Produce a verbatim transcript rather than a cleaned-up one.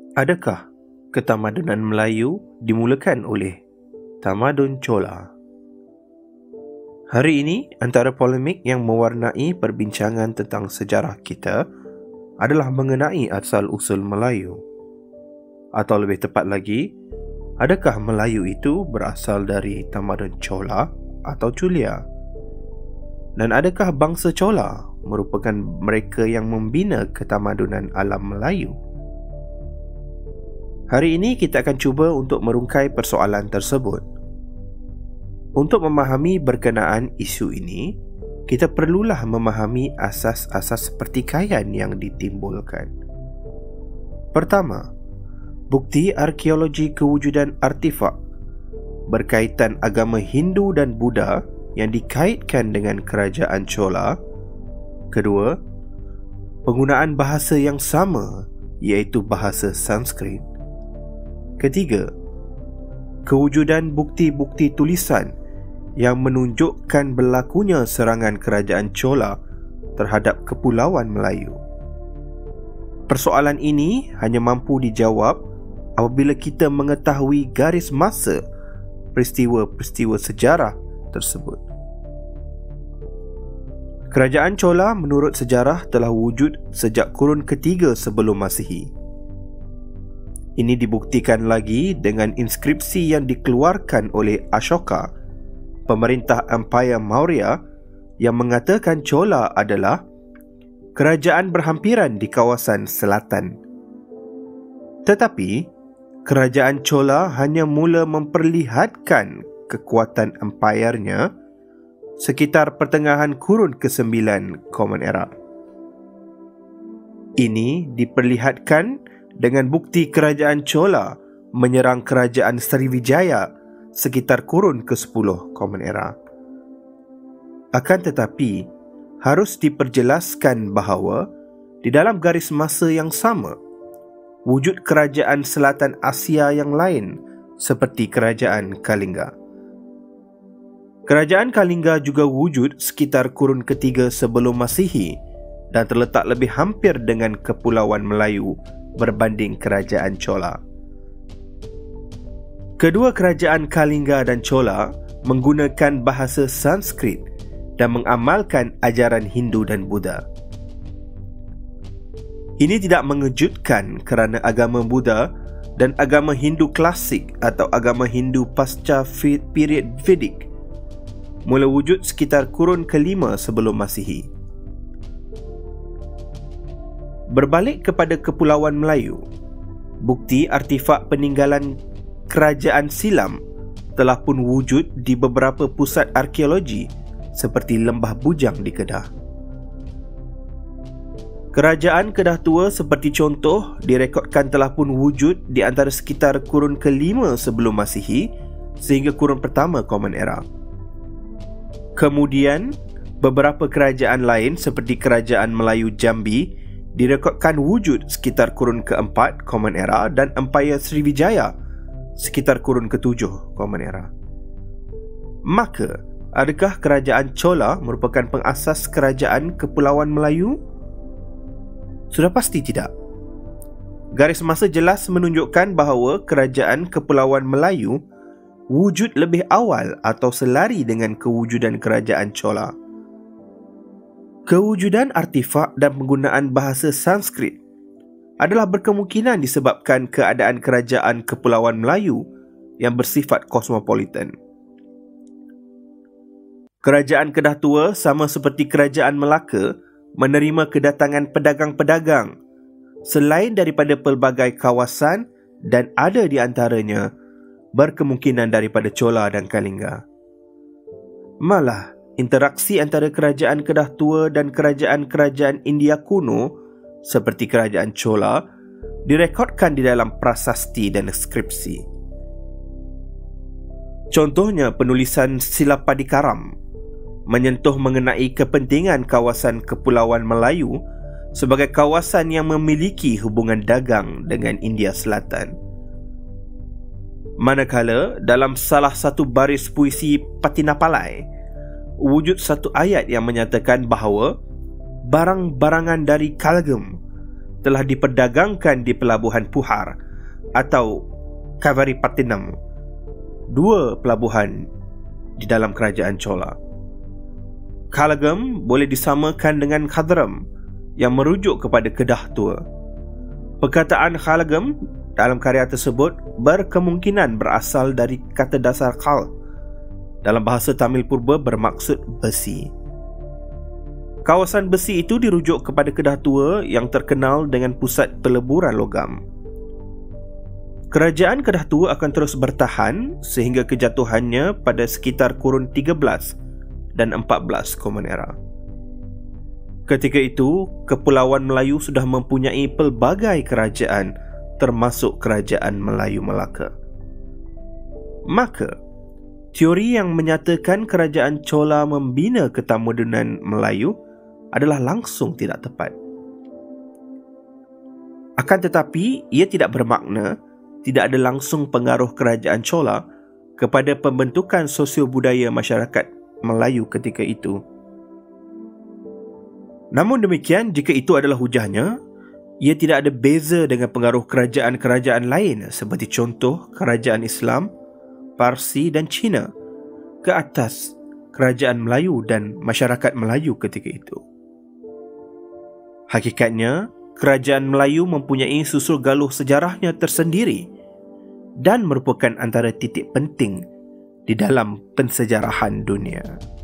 Adakah ketamadunan Melayu dimulakan oleh tamadun Chola? Hari ini, antara polemik yang mewarnai perbincangan tentang sejarah kita adalah mengenai asal-usul Melayu. Atau lebih tepat lagi, adakah Melayu itu berasal dari tamadun Chola atau Chulia? Dan adakah bangsa Chola merupakan mereka yang membina ketamadunan alam Melayu? Hari ini kita akan cuba untuk merungkai persoalan tersebut. Untuk memahami berkenaan isu ini, kita perlulah memahami asas-asas pertikaian yang ditimbulkan. Pertama, bukti arkeologi kewujudan artifak berkaitan agama Hindu dan Buddha yang dikaitkan dengan kerajaan Chola. Kedua, penggunaan bahasa yang sama, iaitu bahasa Sanskrit. Ketiga, kewujudan bukti-bukti tulisan yang menunjukkan berlakunya serangan kerajaan Chola terhadap Kepulauan Melayu. Persoalan ini hanya mampu dijawab apabila kita mengetahui garis masa peristiwa-peristiwa sejarah tersebut. Kerajaan Chola menurut sejarah telah wujud sejak kurun ketiga sebelum Masihi. Ini dibuktikan lagi dengan inskripsi yang dikeluarkan oleh Ashoka, pemerintah Empayar Maurya, yang mengatakan Chola adalah kerajaan berhampiran di kawasan selatan. Tetapi, kerajaan Chola hanya mula memperlihatkan kekuatan empayarnya sekitar pertengahan kurun kesembilan Common Era. Ini diperlihatkan dengan bukti kerajaan Chola menyerang kerajaan Sriwijaya sekitar kurun kesepuluh Common Era. Akan tetapi, harus diperjelaskan bahawa di dalam garis masa yang sama, wujud kerajaan selatan Asia yang lain seperti kerajaan Kalinga. Kerajaan Kalinga juga wujud sekitar kurun ketiga sebelum Masihi dan terletak lebih hampir dengan Kepulauan Melayu berbanding kerajaan Chola. Kedua kerajaan Kalinga dan Chola menggunakan bahasa Sanskrit dan mengamalkan ajaran Hindu dan Buddha. Ini tidak mengejutkan kerana agama Buddha dan agama Hindu klasik atau agama Hindu pasca period Vedic mula wujud sekitar kurun kelima sebelum Masihi. Berbalik kepada Kepulauan Melayu, bukti artifak peninggalan kerajaan silam telah pun wujud di beberapa pusat arkeologi seperti Lembah Bujang di Kedah. Kerajaan Kedah Tua seperti contoh direkodkan telah pun wujud di antara sekitar kurun kelima sebelum Masihi sehingga kurun pertama Common Era. Kemudian, beberapa kerajaan lain seperti Kerajaan Melayu Jambi direkodkan wujud sekitar kurun keempat Common Era dan Empayar Sriwijaya sekitar kurun ketujuh Common Era. Maka, adakah kerajaan Chola merupakan pengasas kerajaan Kepulauan Melayu? Sudah pasti tidak. Garis masa jelas menunjukkan bahawa kerajaan Kepulauan Melayu wujud lebih awal atau selari dengan kewujudan kerajaan Chola. Kewujudan artifak dan penggunaan bahasa Sanskrit adalah berkemungkinan disebabkan keadaan kerajaan Kepulauan Melayu yang bersifat kosmopolitan. Kerajaan Kedah Tua sama seperti Kerajaan Melaka menerima kedatangan pedagang-pedagang selain daripada pelbagai kawasan dan ada di antaranya berkemungkinan daripada Chola dan Kalinga. Malah, interaksi antara kerajaan Kedah Tua dan kerajaan-kerajaan India kuno seperti kerajaan Chola direkodkan di dalam prasasti dan skripsi. Contohnya penulisan Silapadikaram menyentuh mengenai kepentingan kawasan Kepulauan Melayu sebagai kawasan yang memiliki hubungan dagang dengan India Selatan. Manakala dalam salah satu baris puisi Patinapalai wujud satu ayat yang menyatakan bahawa barang-barangan dari Kalgem telah diperdagangkan di pelabuhan Puhar atau Kavaripattinam, dua pelabuhan di dalam kerajaan Chola. Kalagam boleh disamakan dengan Khadram yang merujuk kepada Kedah Tua. Perkataan Kalagam dalam karya tersebut berkemungkinan berasal dari kata dasar kal, dalam bahasa Tamil Purba bermaksud besi. Kawasan besi itu dirujuk kepada Kedah Tua yang terkenal dengan pusat peleburan logam. Kerajaan Kedah Tua akan terus bertahan sehingga kejatuhannya pada sekitar kurun tiga belas dan empat belas Common Era. Ketika itu, Kepulauan Melayu sudah mempunyai pelbagai kerajaan termasuk Kerajaan Melayu Melaka. Maka, teori yang menyatakan Kerajaan Chola membina ketamudunan Melayu adalah langsung tidak tepat. Akan tetapi, ia tidak bermakna tidak ada langsung pengaruh Kerajaan Chola kepada pembentukan sosio-budaya masyarakat Melayu ketika itu. Namun demikian, jika itu adalah hujahnya, ia tidak ada beza dengan pengaruh kerajaan-kerajaan lain seperti contoh Kerajaan Islam, Parsi dan Cina ke atas Kerajaan Melayu dan masyarakat Melayu ketika itu. Hakikatnya, Kerajaan Melayu mempunyai susul galuh sejarahnya tersendiri dan merupakan antara titik penting di dalam pensejarahan dunia.